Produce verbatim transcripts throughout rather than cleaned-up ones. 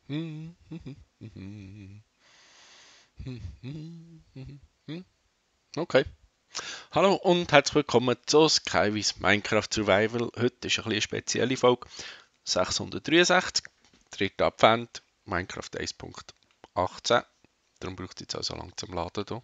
Okay. Hallo und herzlich willkommen zu Skywise Minecraft Survival. Heute ist eine spezielle Folge. sechshundertdreiundsechzig, dritter Advent, Minecraft eins Punkt achtzehn. Darum braucht es jetzt auch so lange zum Laden hier.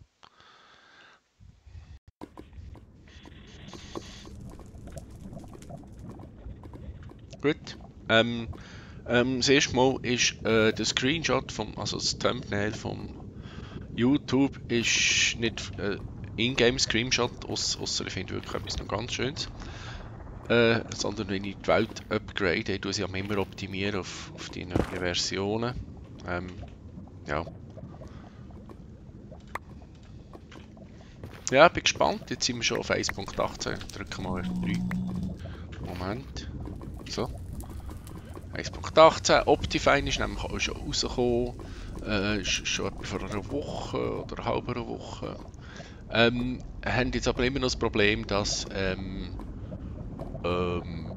Gut. Ähm, ähm, das erste Mal ist äh, der Screenshot, vom, also das Thumbnail vom YouTube ist nicht äh, Ingame-Screenshot, außer ich finde wirklich etwas noch ganz Schönes. Äh, sondern wenn ich die Welt upgrade, ich tue sie immer optimieren auf, auf die neuen Versionen. Ähm, ja. Ja, bin gespannt. Jetzt sind wir schon auf eins Punkt achtzehn. Drücken wir mal F drei. Moment. So. eins Punkt achtzehn. Optifine ist nämlich auch schon rausgekommen. Äh, ist schon etwa vor einer Woche oder einer halben Woche. Ähm, haben jetzt aber immer noch das Problem, dass ähm, ähm,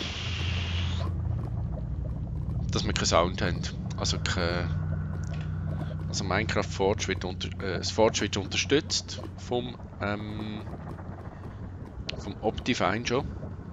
dass wir keinen Sound haben. Also kein, also Minecraft Forge wird unter, äh, das Forge wird unterstützt vom, ähm, vom Optifine schon.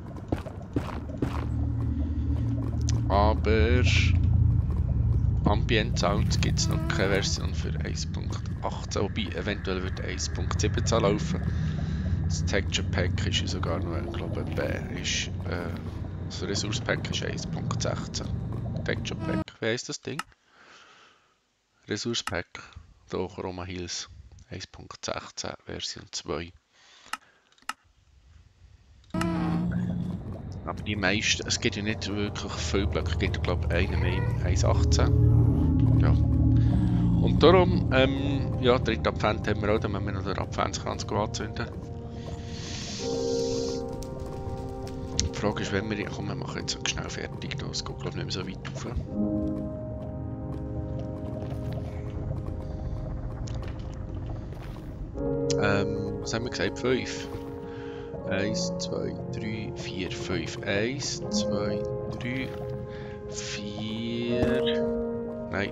Aber Ambient Sound gibt es noch keine Version für eins Punkt achtzehn, wobei eventuell wird eins Punkt siebzehn laufen. Das Texture Pack ist sogar noch, ich glaube, ist, äh, das Resource Pack ist eins Punkt sechzehn. Texture Pack, wie heisst das Ding? Resource Pack, hier Chroma Hills eins Punkt sechzehn Version zwei. Aber die meisten, es gibt ja nicht wirklich viele Blöcke, es gibt glaube ich einen mehr im eins Punkt achtzehn. Ja. Und darum, ähm, ja, dritte Advent haben wir auch, dann müssen wir noch den Adventskranz anzünden. Die Frage ist, wenn wir, komm, wir machen jetzt so schnell fertig, das geht glaube ich nicht mehr so weit rauf. Ähm, was haben wir gesagt? fünf. eins, zwei, drei, vier, fünf. eins, zwei, drei, vier. Nein.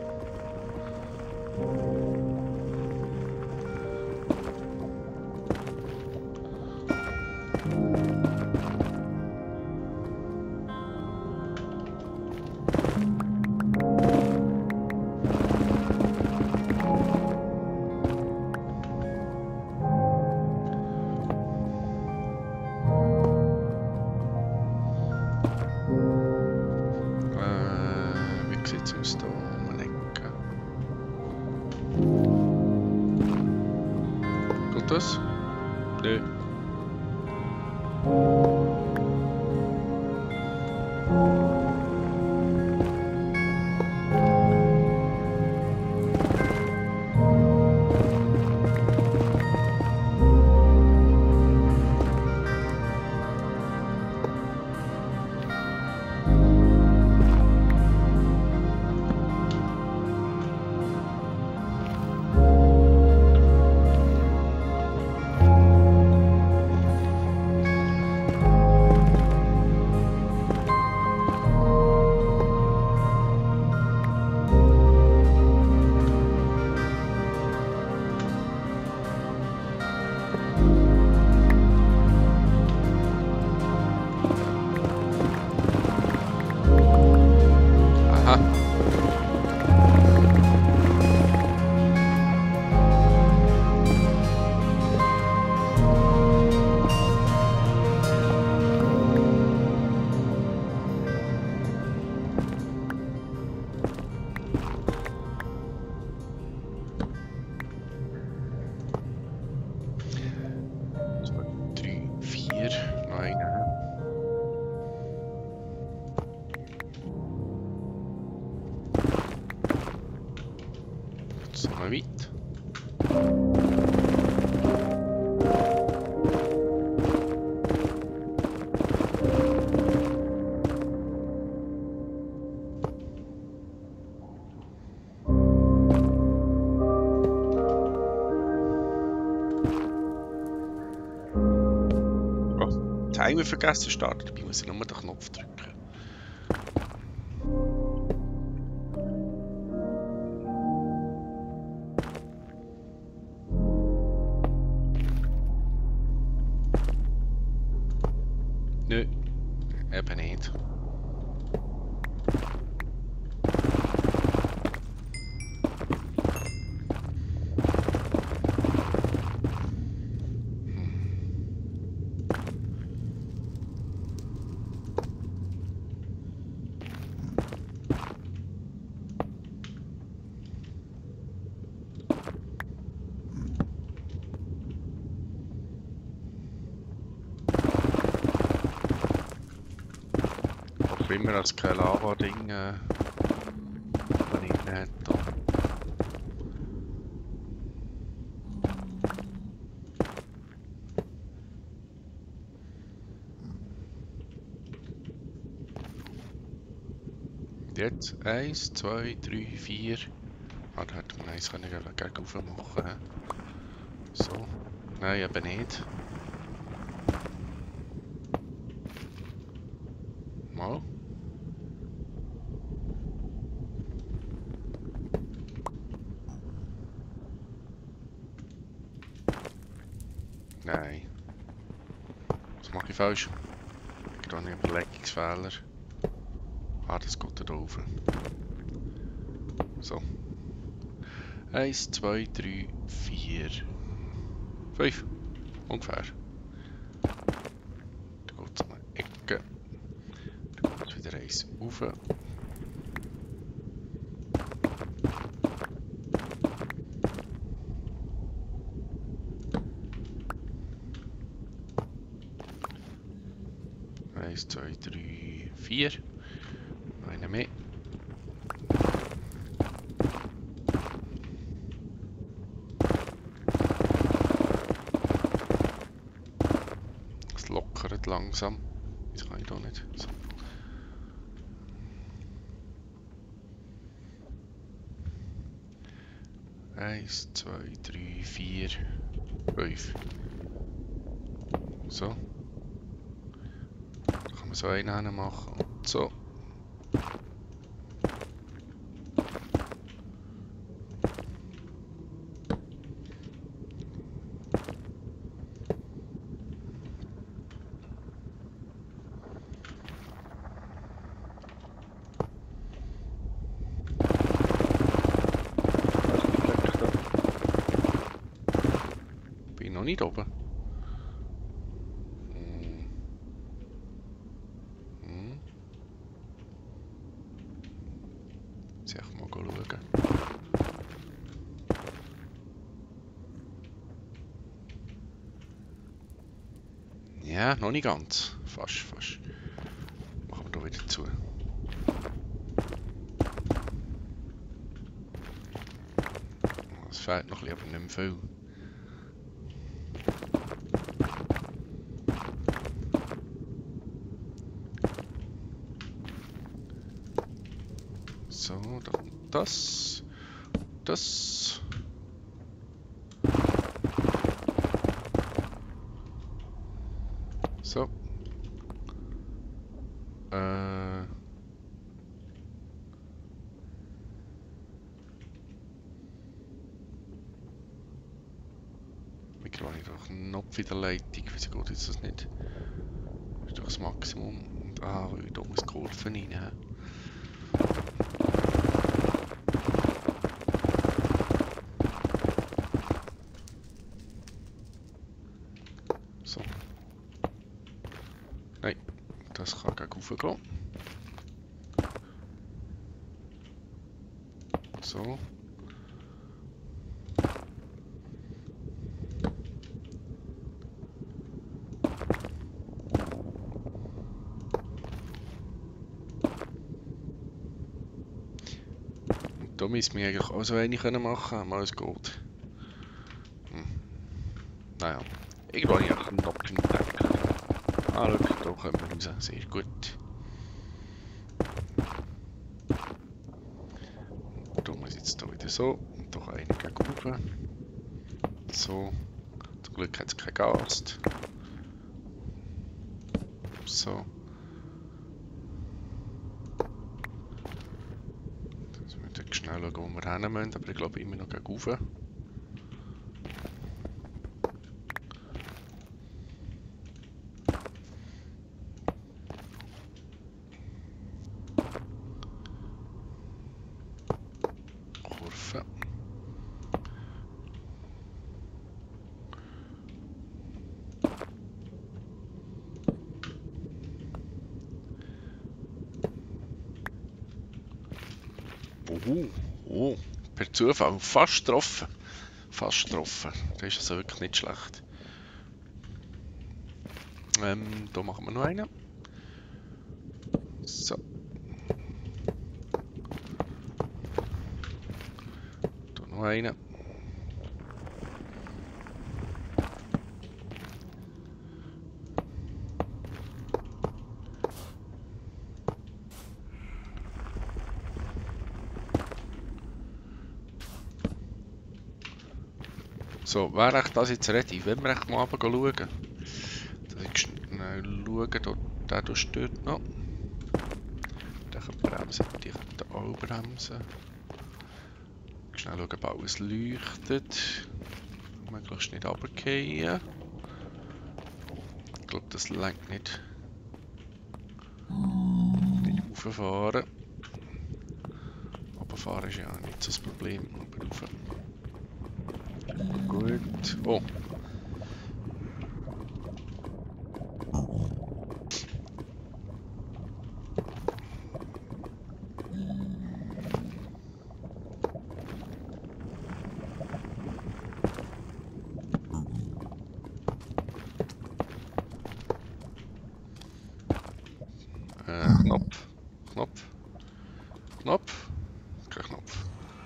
Das? Nö. Weit. Oh, Timer vergessen starten, dabei muss ich nur den Knopf drücken. eben nicht. Immer als kein Lava-Ding äh, wenn ich nicht da. Und jetzt eins, zwei, drei, vier. Ah, da hätte man eins können gegen rauf machen. So. Nein, eben nicht. Mal. Nein. Das mache ich falsch. Ich habe einen Überlegungsfehler. Ah, das geht da rauf. So. eins, zwei, drei, vier, fünf. Ungefähr. Da geht es um eine Ecke. Da geht wieder eins rauf. eins, zwei, drei, vier. Einer mehr. Es lockert langsam. Das kann ich da nicht. So. eins, zwei, drei, vier, fünf. So. Da kann man so einen machen und so. Noch nicht oben. Hm. Hm. Jetzt ich mal schauen. Ja, noch nicht ganz. Fast, fast. Machen wir da wieder zu. Es fehlt noch ein bisschen, aber nicht mehr viel. So, dann das, das. So. Äh. Mikro habe ich doch Knopf in der Leitung. Wieso geht jetzt das nicht? Das ist doch das Maximum. Und, ah, weil ich da muss Kurven rein. So. Nein, das kann gegen rauf gehen. So. Da müssen wir eigentlich auch so wenig machen können, mal es geht. Hm. Naja, irgendwo habe ich einen Knopf entdeckt. Ah, schau, da kommen wir raus. Sehr gut. Da muss ich jetzt hier wieder so. Und da einen gegen rauf. So. Zum Glück hat es kein Gas. So. Schnell schauen, wo wir hin müssen, aber ich glaube immer noch gegen rauf. Oh, oh, per Zufall. Fast getroffen. Fast getroffen. Das ist also wirklich nicht schlecht. Ähm, da machen wir noch einen. So. Da noch einen. So, wäre echt das jetzt ready? Wenn wir echt mal runter schauen. Dass ich schnell schaue, dort, der da stört noch. Der kann bremsen, die kann auch bremsen. Schnell schauen, ob alles leuchtet. Möglichst nicht runterfallen. Ich glaube, das lenkt nicht. Nicht rauffahren. Runterfahren ist ja nicht so das Problem. Aber rauf. Gut. Oh. Äh, Knopf. Knopf. Knopf. Kein Knopf.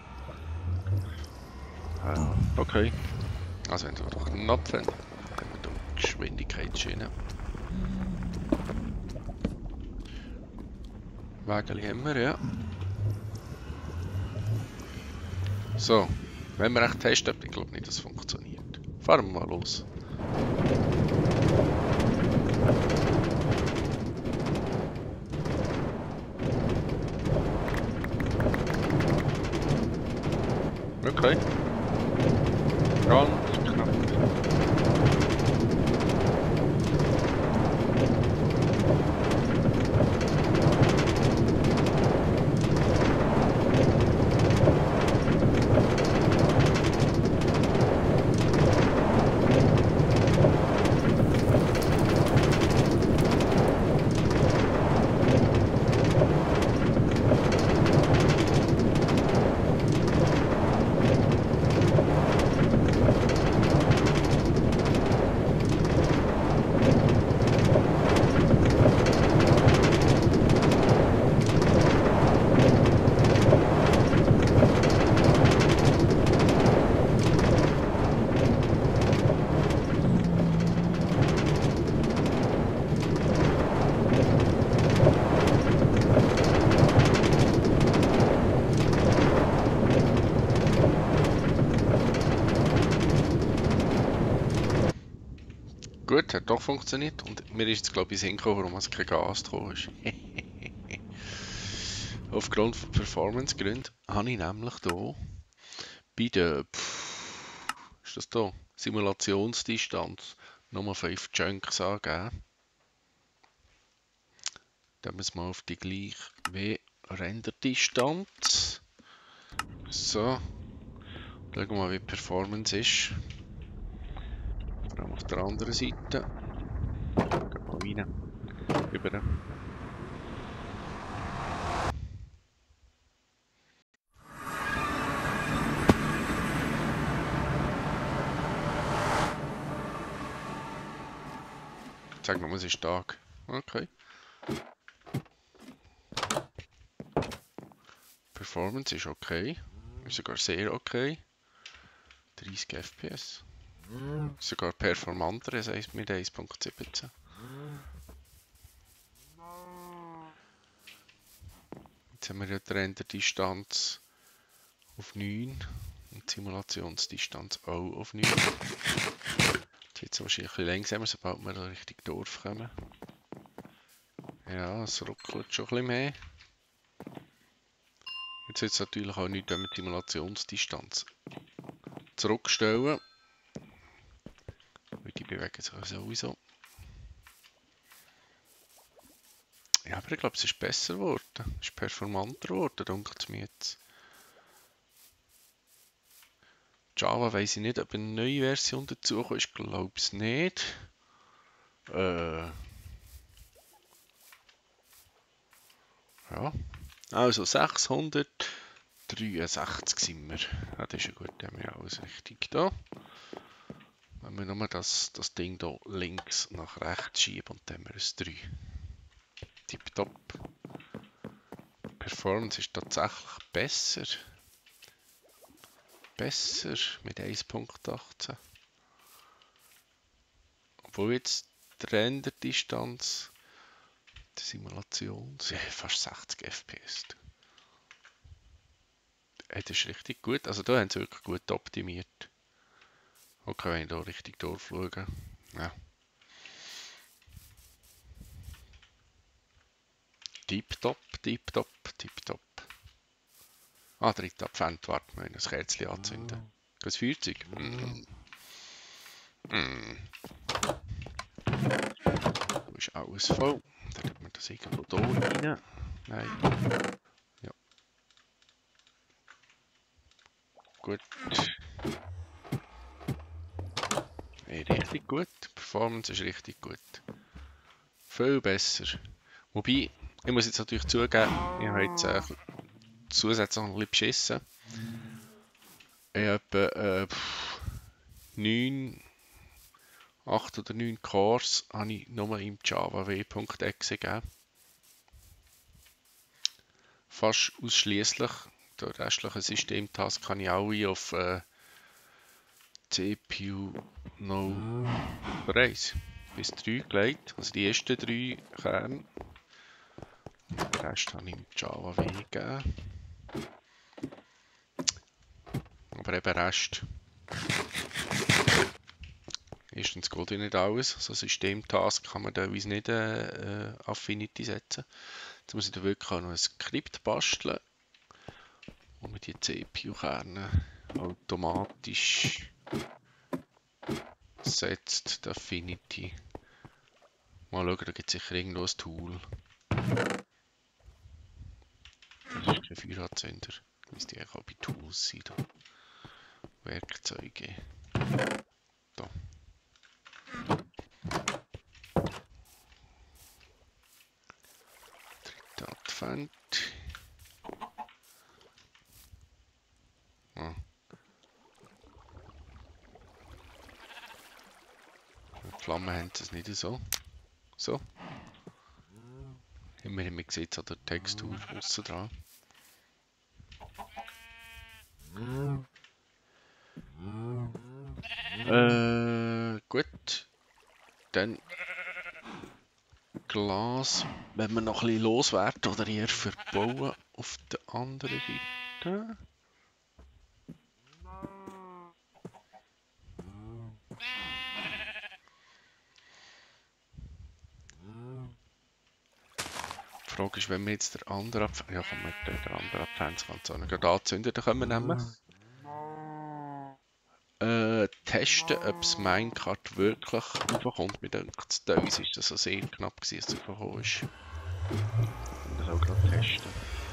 Äh, okay. Also wenn wir doch Knopf haben, haben wir hier Geschwindigkeitsschiene. Wägeli haben wir, ja. So. Wenn wir echt testen, ich glaube nicht, dass es funktioniert. Fahren wir mal los. Okay. Ganz knapp. Gut, hat doch funktioniert und mir ist jetzt glaube ich hingekommen, warum es kein Gas gekommen ist. Aufgrund von Performance-Gründen habe ich nämlich hier bei der, pff, ist das hier, Simulationsdistanz Nummer fünf Chunks angegeben. Dann müssen wir auf die gleiche wie Renderdistanz. So, schauen wir mal wie die Performance ist. Vor allem auf der anderen Seite. Gehen wir rein. Über. Sag mal, es ist Tag. Okay. Performance ist okay. Ist sogar sehr okay. dreißig F P S. Sogar performanter als mit eins Punkt siebzehn. Jetzt haben wir ja die Renderdistanz auf neun und die Simulationsdistanz auch auf neun. Jetzt wird es wahrscheinlich ein bisschen langsamer, sobald wir da Richtung Dorf kommen. Ja, es ruckelt schon ein bisschen mehr. Jetzt wird es natürlich auch nicht, wenn wir die Simulationsdistanz zurückstellen. Weil die bewegen sich sowieso. Ja, aber ich glaube, es ist besser geworden. Es ist performanter geworden, denkt es mir jetzt. Java weiss ich nicht, ob eine neue Version dazu kommt. Ich glaube es nicht. Äh. Ja. Also sechshundert dreiundsechzig sind wir. Ja, das ist ja gut, da haben wir alles richtig da. Wenn wir nur das, das Ding hier links nach rechts schieben und dann haben wir ein drei. Tipptopp. Performance ist tatsächlich besser. Besser mit eins Punkt achtzehn. Obwohl jetzt die Renderdistanz der Simulation ja, fast sechzig F P S. Ja, das ist richtig gut. Also da haben sie wirklich gut optimiert. Okay, wenn ich hier richtig durchfliegen. Ja. Tipptopp, tipptopp, tipptopp. Ah, dritter Advent, warte mal, das Kerzchen anzünden. Das Feuerzeug. Mm. Mm. Da ist alles voll. Dann tut man das irgendwo da rein. Nein. Ja. Gut. Hey, richtig gut. Die Performance ist richtig gut. Viel besser. Wobei, ich muss jetzt natürlich zugeben, ich habe jetzt äh, zusätzlich noch ein bisschen beschissen. Ich habe äh, neun, acht oder neun Cores habe ich nur im Java W.exe gegeben. Fast ausschließlich. Der restliche Systemtask kann ich alle auf äh, C P U No eins bis drei gelegt. Also die ersten drei Kerne. Den Rest habe ich im Java W gegeben. Aber eben Rest. Erstens geht ja nicht alles. So Systemtask kann man teilweise nicht äh, Affinity setzen. Jetzt muss ich da wirklich auch noch ein Skript basteln, wo man die C P U-Kerne automatisch setzt, die Affinity. Mal schauen, da gibt es sicher irgendwo ein Tool. Das ist kein Feueranzünder. Müsste eigentlich auch bei Tools sein. Da. Werkzeuge. Da. Dritter Advent. Ah. Die Flammen haben es nicht so. So. Immerhin, man sieht es an der Textur aussen dran. Äh, gut. Dann Glas, wenn wir noch ein bisschen loswerden oder eher verbauen auf der anderen Seite. Die Frage ist, wenn wir jetzt der andere Advent, ja komm, mit der andere Adventskanzone gerade anzünden, dann können wir nehmen. Äh, testen, ob das Minecart wirklich raufkommt. Mir denkt, teilweise ist das so sehr knapp gewesen, dass es raufgekommen ist. Und das auch gerade testen.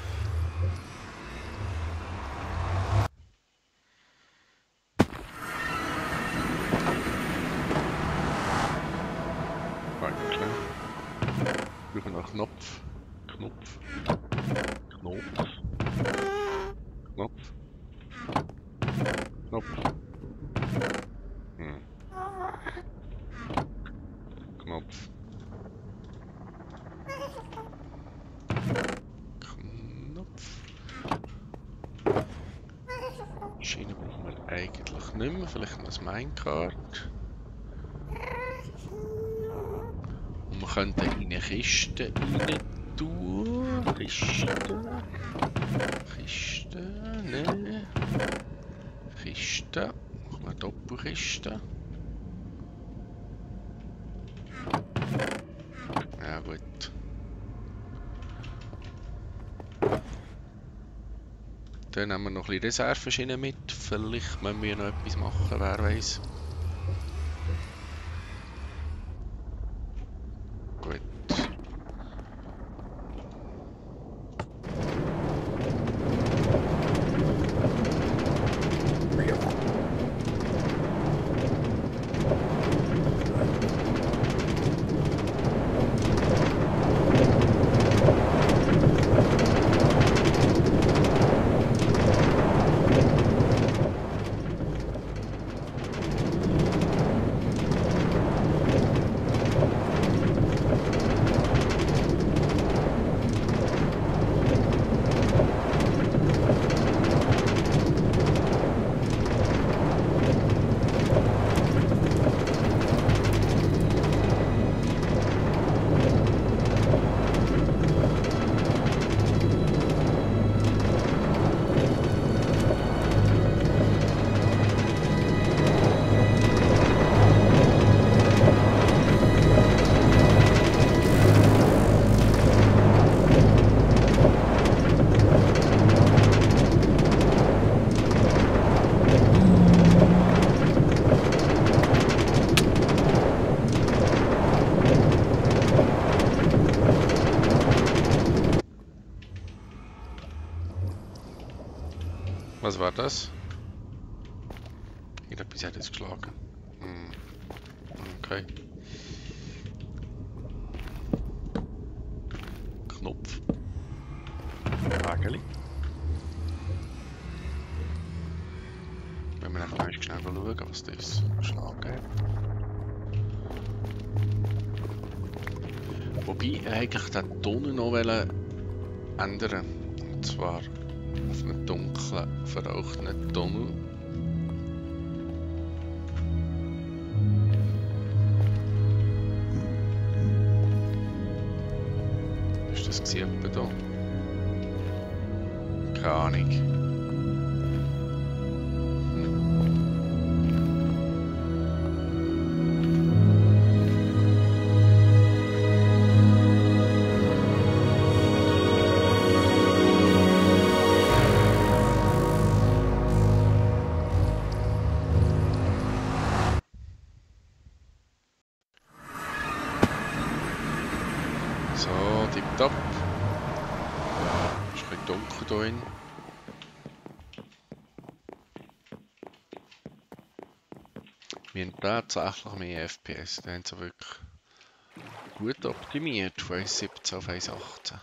Warte, wir brauchen noch Knopf. Knopf. Knopf. Knopf. Knopf. Hm. Knopf. Knopf. Schiene brauchen wir eigentlich nicht mehr. Vielleicht noch ein Minecart. Und wir könnten in eine Kiste rein tun. Kiste. Kiste. Ne. Kiste. Machen wir eine Doppelkiste. Ja gut. Dann nehmen wir noch ein bisschen Reserveschienen mit. Vielleicht müssen wir noch etwas machen, wer weiß. Gut. Was war das? Irgendetwas hat jetzt geschlagen. Hm. Okay. Knopf. Wägeli. Wenn wir einfach schnell schauen, was das Schlag hat. Wobei ich eigentlich den Ton noch ändern. Und zwar auf einen dunklen, verrauchten Tunnel. Ist das gesehen da? Keine Ahnung. So, tipptopp. Ist ein bisschen dunkel hier drin. Wir haben tatsächlich mehr F P S. Da haben sie wirklich gut optimiert von eins Komma siebzehn auf eins Komma achtzehn.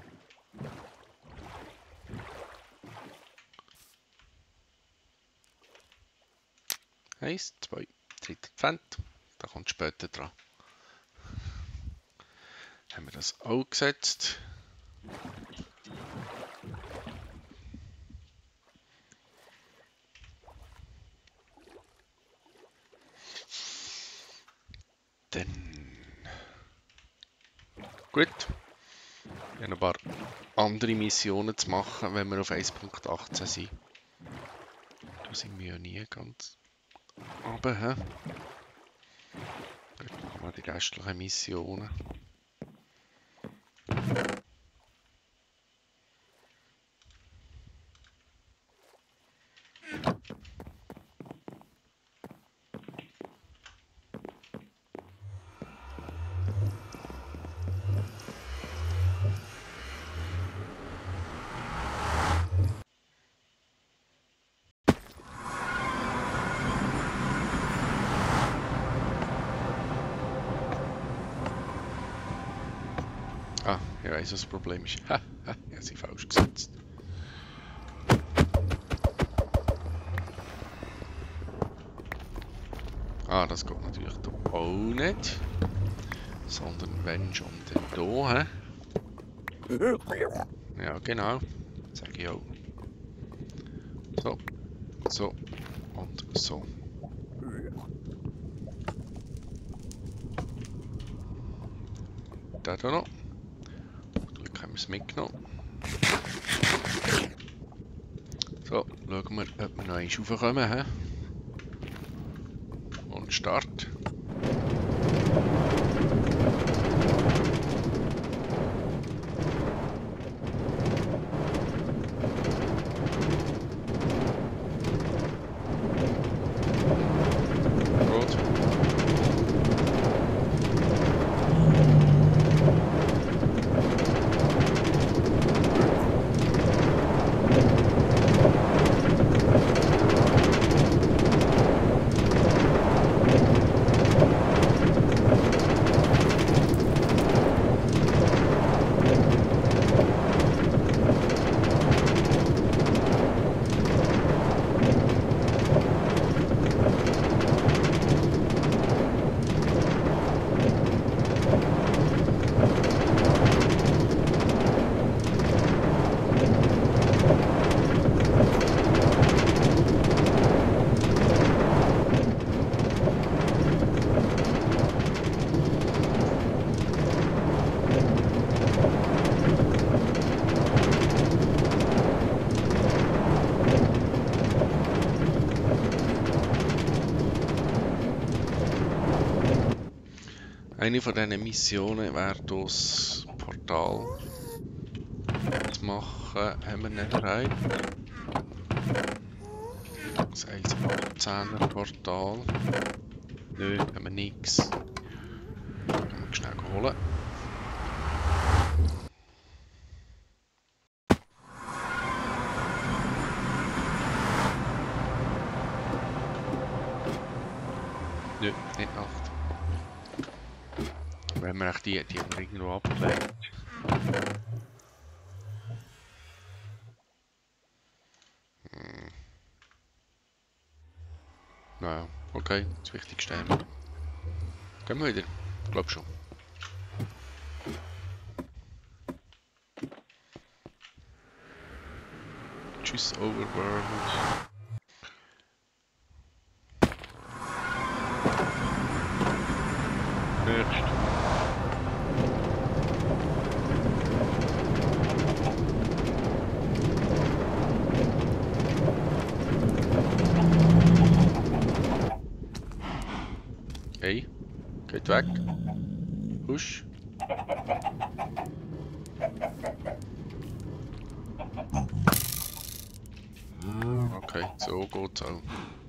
Eins, zwei, dritter Pfand. Da kommt später dran. Haben wir das auch gesetzt. Dann. Gut. Wir haben ein paar andere Missionen zu machen, wenn wir auf eins Punkt achtzehn sind. Da sind wir ja nie ganz. Aber, hä? Gut, machen wir die restlichen Missionen. Ah, ich weiss, was das Problem ist. Ha, ha, ich habe sie falsch gesetzt. Ah, das geht natürlich da auch nicht. Sondern wenn schon, dann hier. Ja, genau. Sage ich auch. So, so und so. Da da noch. Glück haben wir es mitgenommen. So, schauen wir, ob wir noch eins raufkommen. He? Und Start. Eine von diesen Missionen wäre das Portal zu machen, haben wir nicht erreicht. Das eins Komma achtzehner Portal. Nö, haben wir nichts. Können wir schnell holen. nicht Nacht. Wenn man echt die, die haben wir irgendwo abgelegt. Hm. Naja, okay, das Wichtigste haben wir. Gehen wir wieder? Ich glaube schon. Tschüss, Overworld. Nächst. Hey, geht weg. Husch. Okay, so geht's auch.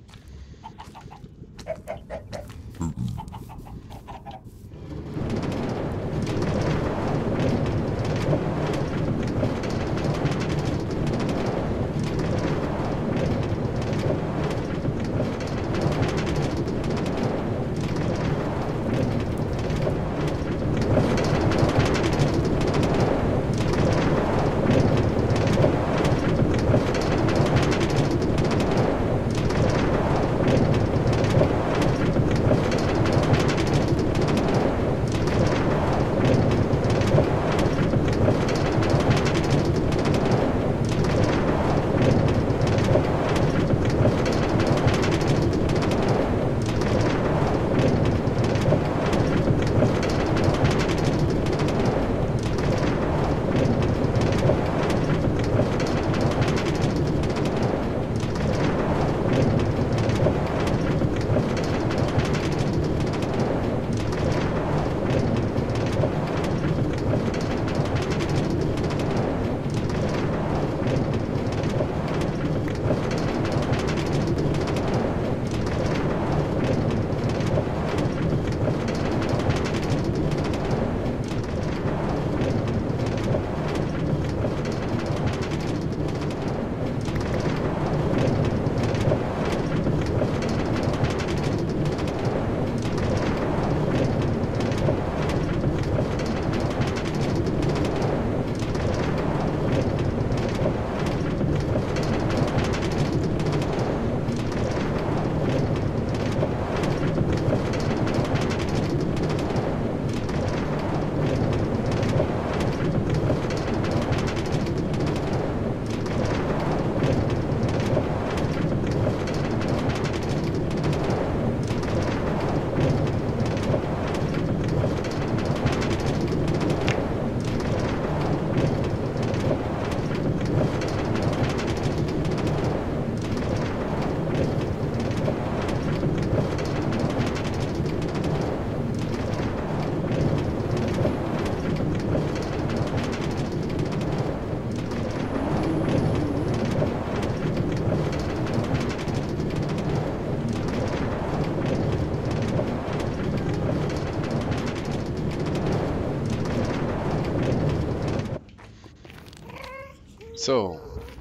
So,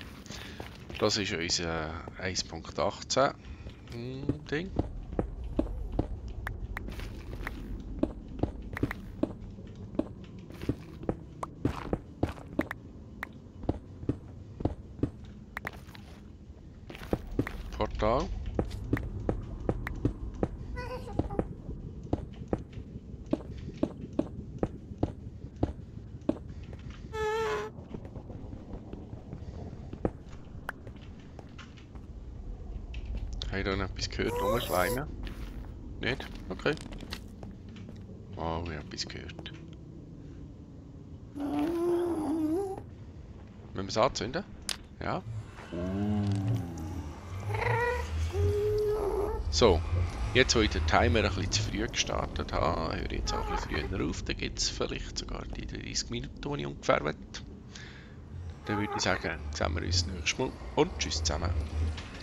das ist unser eins Punkt achtzehn Ding. Portal. Habe ich da noch etwas gehört? Rumschleimen? Nicht? Okay. Oh, ich habe etwas gehört. Müssen wir es anzünden? Ja. So, jetzt wo ich den Timer ein bisschen zu früh gestartet habe, höre ich jetzt auch ein bisschen früher auf. Dann gibt es vielleicht sogar die dreißig Minuten, die ich ungefähr will. Dann würde ich sagen, sehen wir uns nächstes Mal und tschüss zusammen.